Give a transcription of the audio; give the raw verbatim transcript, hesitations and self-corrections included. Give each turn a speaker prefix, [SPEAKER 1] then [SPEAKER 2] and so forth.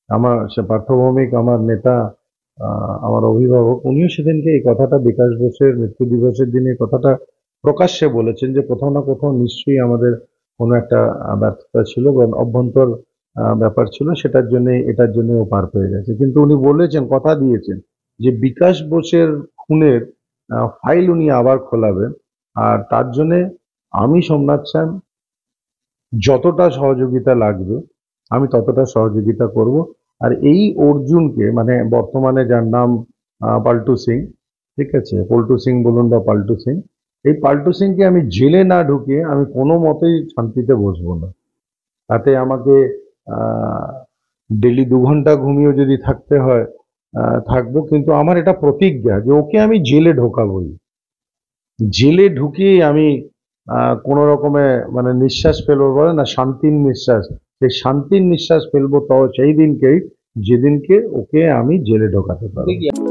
[SPEAKER 1] আমার সে পার্থভৌমিক আমার নেতা, আমার অভিভাবক, উনিও সেদিনকে এই কথাটা বিকাশ বোসের মৃত্যু দিবসের দিনে কথাটা প্রকাশ্যে বলেছেন যে কোথাও না কোথাও নিশ্চয়ই আমাদের কোনো একটা ব্যর্থতা ছিল বা অভ্যন্তর ব্যাপার ছিল, সেটার জন্য এটার জন্য ও পার পেয়ে গেছে। কিন্তু উনি বলেছেন, কথা দিয়েছেন যে বিকাশ বোসের খুনের ফাইল উনি আবার খোলাবেন, আর তার জন্যে আমি সোমনাথ সেন যতটা সহযোগিতা লাগবে আমি ততটা সহযোগিতা করব। আর এই অর্জুনকে, মানে বর্তমানে যার নাম পাল্টু সিং, ঠিক আছে, পল্টু সিং বলুন বা পাল্টু সিং, এই পাল্টু সিংকে আমি জেলে না ঢুকিয়ে আমি কোনো মতেই শান্তিতে বসবো না। তাতে আমাকে ডেলি দু ঘন্টা ঘুমিয়েও যদি থাকতে হয় থাকবো, কিন্তু আমার এটা প্রতিজ্ঞা যে ওকে আমি জেলে ঢোকাবোই। জেলে ঢুকিয়ে আমি কোন রকমে মানে নিঃশ্বাস ফেলবো, বলে না শান্তির নিঃশ্বাস, সেই শান্তির নিঃশ্বাস ফেলবো তো সেই দিনকেই যেদিনকে ওকে আমি জেলে ঢোকাতে পারবো।